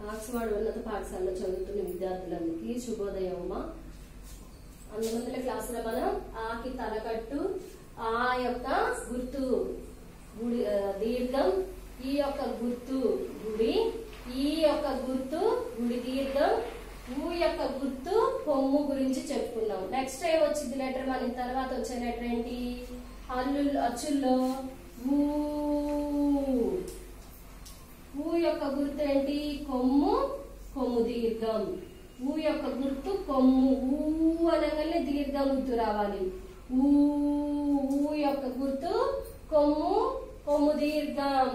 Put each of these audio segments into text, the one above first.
Oxford ఉన్నత పాఠశాలలో చదువుతున్న విద్యార్థులందరికీ శుభోదయం అమ్మా. 11వ క్లాసులో మనం ఆకి తలకట్టు, ఆ యొక్క గుర్తు గుడి దీర్ఘం, ఈ యొక్క గుర్తు గుడి, ఈ యొక్క గుర్తు గుడి దీర్ఘం, ఊ యొక్క గుర్తు కొమ్ము గురించి చెప్పుకున్నాం. నెక్స్ట్ టైం వచ్చింది లెటర్, మన తర్వాత వచ్చే లెటర్ ఏంటి? అచ్చుల్లో ఊ. ఊ యొక్క గుర్తు ఏంటి? కొమ్ము, కొమ్ము దీర్ఘం. ఊ యొక్క గుర్తు కొమ్ము. ఊ అనగానే దీర్ఘం గుర్తు రావాలి. ఊ. ఊ యొక్క గుర్తు కొమ్ము, కొమ్ము దీర్ఘం.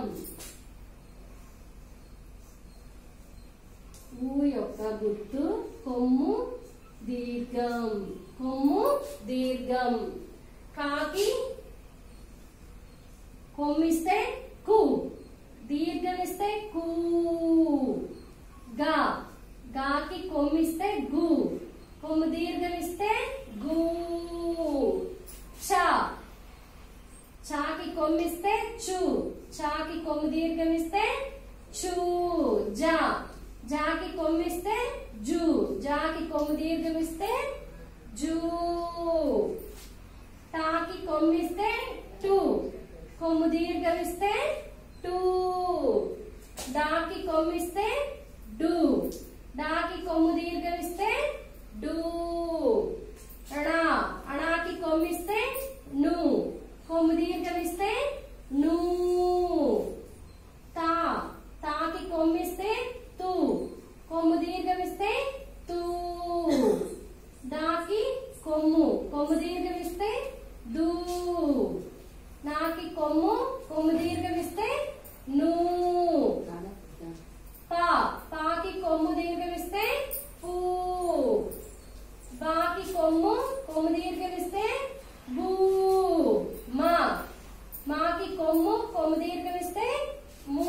ఊ యొక్క గుర్తు కొమ్ము దీర్ఘం, కొమ్ము దీర్ఘం. కాకి కొమ్మిస్తే కు, దీర్ఘం ఇస్తే కూ. గా, గాకి కొమ్మిస్తే గు, కొమ్ము దీర్ఘం ఇస్తే గు. చ, చాకి కొమ్మిస్తే చు, చాకి కొమ్ము దీర్ఘం ఇస్తే చూ. జా, జాకి కొమ్మిస్తే జు, జాకి కొమ్ము దీర్ఘం ఇస్తే జూ. టాకి కొమ్మిస్తే టు, కొమ్ము దీర్ఘం ఇస్తే టూ. డాకి కొమ్మిస్తే డు, డాకి కొమ్ము దీర్ఘం ఇస్తే డూ. అడా, అడాకి కొమ్మిస్తే ను, కొమ్ము దీర్ఘం ఇస్తే నూ. తా, తాకి కొమ్మిస్తే తు, కొమ్ము దీర్ఘం ఇస్తే తూ. దాకి కొమ్ము, కొమ్ము దీర్ఘం ఇస్తే దూ. నాకి కొమ్ము, కొమ్ము దీర్ఘం ఇస్తే నూ. పా, పాకి కొమ్ము దీర్ఘం ఇస్తే పూ. బాకి కొమ్ము, కొమ్ము దీర్ఘం ఇస్తే బూ. మా, మాకి కొమ్ము, కొమ్ము దీర్ఘం ఇస్తే మూ.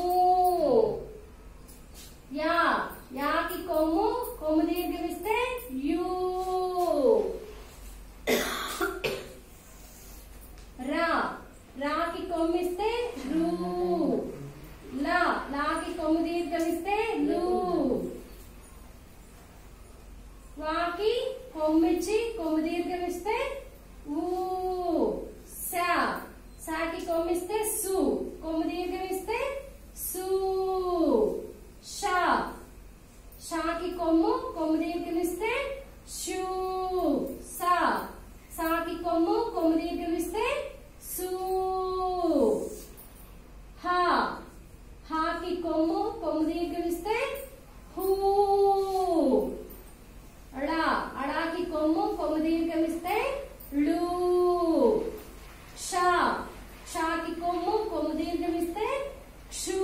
యా, యాకి కొమ్ము, కొమ్ము దీర్ఘం ఇస్తే యూ. రా, రాకి కొమ్మిస్తే రూ. లా, లాకి కొమ్ము దీర్ఘం ఇస్తే లూ. వాకి కొమ్మిచ్చి కొమ్ము దీర్ఘం ఇస్తే ఊ. సా, సాకి కొమ్మిస్తే సు, కొమ్ము దీర్ఘం ఇస్తే సూ. షా, షాకి కొమ్ము, కొమ్ము దీర్ఘం ఇస్తే షూ. సా, సాకి కొమ్ము, కొమ్ము దీర్ఘం ఇస్తే సూ. హా, హాకి కొమ్ము, కొమ్ము దీర్ఘం ఇస్తే హూ. అడా, అడాకి కొమ్ము, కొమ్ము దీర్ఘం ఇస్తే లూ. షా, షాకి కొమ్ము, కొమ్ము దీర్ఘం ఇస్తే క్షూ.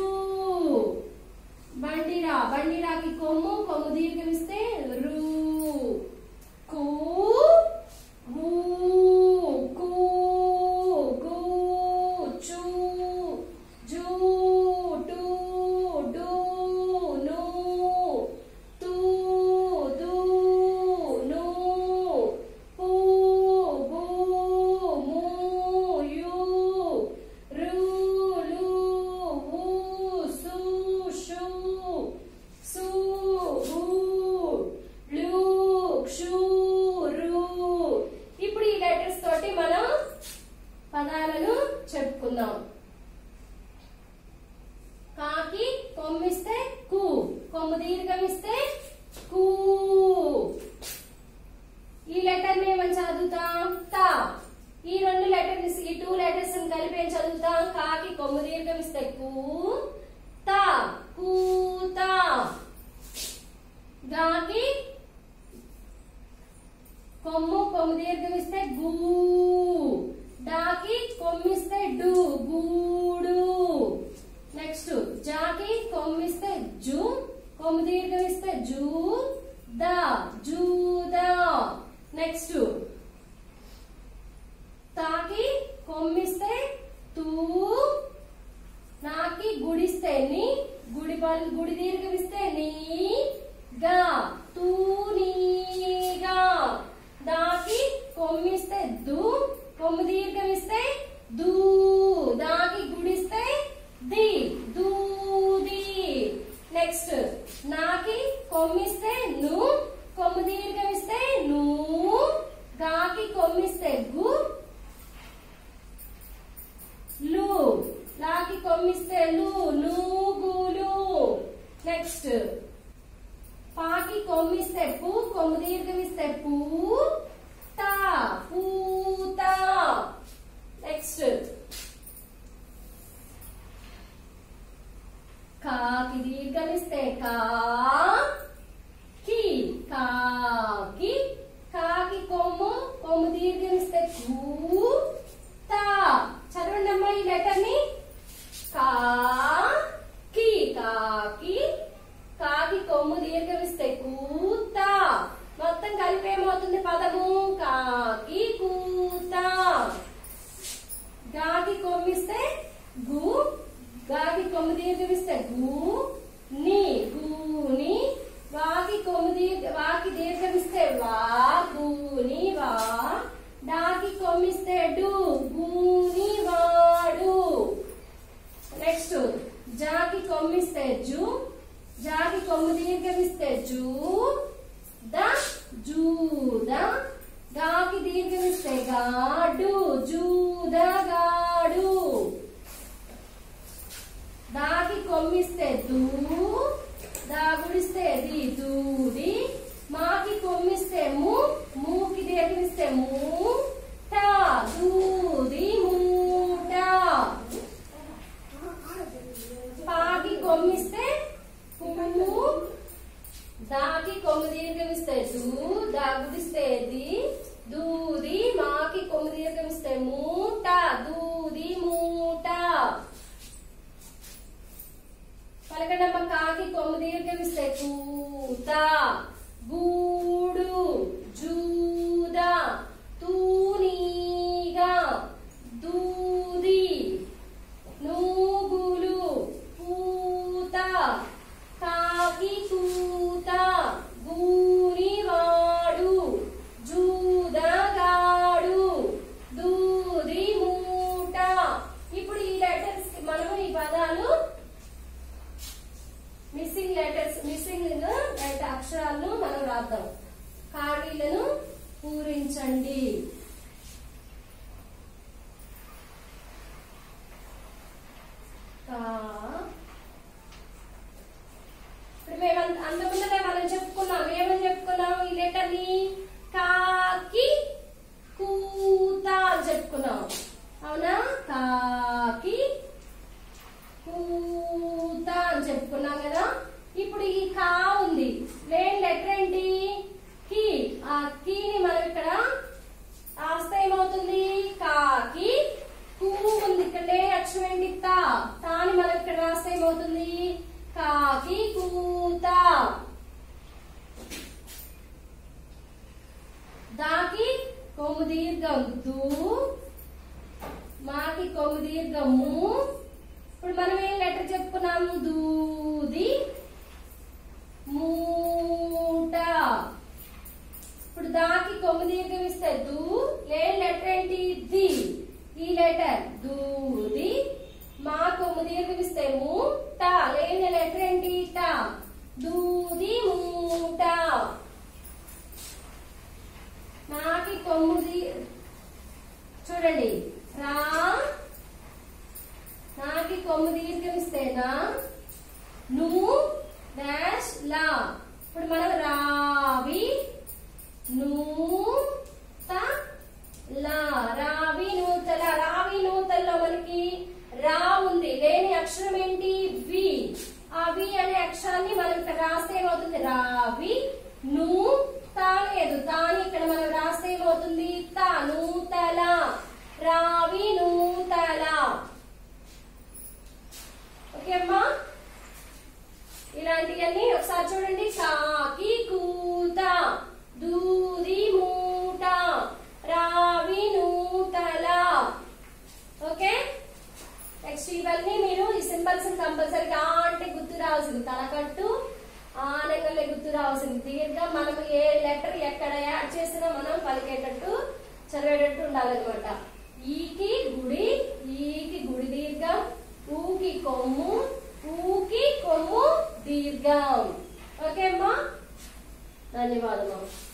బండిరా, బండిరాకి కొమ్ము, కొమ్ము దీర్ఘం ఇస్తే రూ. కూ, ఊ, కూ, గు, చూ, జూ, టు, డు, ను, తూ, దు, ను, పూ, బూ, ము, యూ, రు, లు, ఊ, సు, షు, సు, ఊ, లు, క్షు, రు. ఇప్పుడు ఈ లెటర్స్ తోటి మనం పదాలను చెప్పుకుందాం. కాకి కొమ్మిస్తే కు, కొమ్ము దీర్ఘం ఇస్తే కూ. ఈ లెటర్ ఏమని చదువుతాం? తా. ఈ రెండు లెటర్స్, ఈ 2 లెటర్స్ కలిపి ఏం చదువుతాం? కాకి కొమ్ము దీర్ఘం ఇస్తే కూ, తా, కూతా. గాకి కొమ్ము, కొమ్ము దీర్ఘం ఇస్తే గూ, డాకి కొమ్మిస్తే డు, గూడు. నెక్స్ట్ జాకి కొమ్మిస్తే జు, కొమ్ము దీర్ఘం ఇస్తే జూ, దా, జూదా. నెక్స్ట్ తాకి కొమ్మిస్తే తూ, నాకి గుడిస్తే ని, గుడి దీర్ఘం ఇస్తే నీ, గా, తూనీగా. దాకి కొమ్మిస్తే దు, కొమ్ము దీర్ఘం ఇస్తే దూ, దాకి గుడిస్తే ది, దూది. నెక్స్ట్ నా ఇస్తే ను, కొమ్ము దీర్ఘం ఇస్తే ను, గాకి కొమ్మిస్తే గు, లు, లాకి కొమ్మిస్తే లు, నూగులు. నెక్స్ట్ పాకి కొమ్మిస్తే పు, కొమ్ము దీర్ఘం ఇస్తే పూ, తా, పూత. నెక్స్ట్ కాకి దీర్ఘం ఇస్తే కా, కి, కాకి, కాకి కొమ్ము, కొమ్ము దీర్ఘం ఇస్తే కూ, తా. చదవండి అమ్మా ఈ లెటర్ ని. కా, కి, కాకి, కాకి కొమ్ము దీర్ఘం ఇస్తే కూత. మొత్తం కలిపి ఏమవుతుంది పదము? కాకి కూత. గాకి కొమ్మిస్తే గు, గాకి కొమ్ము దీర్ఘం ఇస్తే గు, ని, గూని. వాకి కొమ్ము వాకి దీర్ఘం ఇస్తే వా, గూని వా. డాకి కొమ్మిస్తే డు, గూని వాడు. నెక్స్ట్ జాకి కొమ్మిస్తే జు, జాకి కొమ్ము దీర్ఘం ఇస్తే జూ, ద, జూద. గాకి దీర్ఘం ఇస్తే గాడు, జూదగాడు. దాకి కొమ్మిస్తే దూ, దాగుడిస్తే ది, దూది. మాకి కొమ్మిస్తే ము, మూకి దీర్ఘం ఇస్తే మూ, టా, దూది మూట. పాకి కొమ్మిస్తే పువ్వు, దాకి కొమ్ము దీర్ఘం ఇస్తే దూ, దాగుడిస్తే ది, దూది. మాకి కొమ్ము దీర్ఘం ఇస్తే మూట, దూది మూట. పలకండమ్మ. కాకి కొమ్ము దీర్ఘం ఇస్తే కూత, గూడు, జూద, తూనీగా, దూది, నూగులు, పూత. కాకి కూత, గూనివాడు, జూదగాడు, దూది మూట. ఇప్పుడు ఈ లెటర్స్ మనము ఈ పదాలు మిస్సింగ్ అక్షరాలను మనం రాద్దాం. ఖాళీలను పూరించండి. ఇప్పుడు మేము అంతకుముందే మనం చెప్పుకున్నాం. ఏమని చెప్పుకున్నాం? ఈ లెటర్ ని కాకి కూత అని చెప్పుకున్నాం. అవునా? కాకి కూత అని చెప్పుకున్నాం కదా. ఇప్పుడు ఈ కా ఉంది, లేని లెటర్ ఏంటి? కి. ఆ కీని మనం ఇక్కడ రాస్తే ఏమవుతుంది? కాకి. కూ ఉంది, ఇక్కడ లేని అక్షరం ఏంటి? తా. తాని మనం ఇక్కడ రాస్తే ఏమవుతుంది? కాకి కూత. దాకి కొమ్ము దీర్ఘం దూ, మాకి కొమ్ము దీర్ఘం ము. ఇప్పుడు మనం ఏం లెటర్ చెప్పుకున్నాం? దూది మూట. ఇప్పుడు దాకి కొమ్ము దీర్ఘం ఇస్తే దూ, లేని లెటర్ ఏంటి? ది. ఈ లెటర్ దూది. మా కొమ్ము దీర్ఘం ఇస్తే ము, టా. లేని లెటర్ ఏంటి? టా. దూది మూట. నాకి కొమ్ము చూడండి, రా. నాకి కొమ్ము దీర్ఘం ఇస్తే నా, ను, డాష్, లా. ఇప్పుడు మనం రావి, నూత, లా. రావి నూతల. రావి నూతల్లో మనకి రా ఉంది, లేని అక్షరం ఏంటి? వి. ఆ వి అనే అక్షరాన్ని మనం ఇక్కడ రాస్తే ఏమవుతుంది? రావి. ను, తా లేదు, తాని ఇక్కడ మనం రాస్తే ఏమవుతుంది? తా. నూతల. రావి నూతల. ఓకే అమ్మా? ఇలాంటివన్నీ ఒకసారి చూడండి. కాకి కూత, దూది మూట, రావి నూతల. ఓకే? నెక్స్ట్ ఇవన్నీ మీరు ఈ సింబల్స్ కంపల్సరీగా అంటే గుర్తు రావాల్సింది. తలకట్టు ఆనంగంలో గుర్తు రావాల్సింది. దీర్ఘం మనం ఏ లెటర్ ఎక్కడ యాడ్ చేసినా మనం పలికేటట్టు చదివేటట్టు ఉండాలన్నమాట. ఈకి గుడి, ఈకి గుడి దీర్ఘం. ఊకి కొమ్ము, ఊకి కొమ్ము దీర్ఘం. ఓకే అమ్మా? ధన్యవాదము.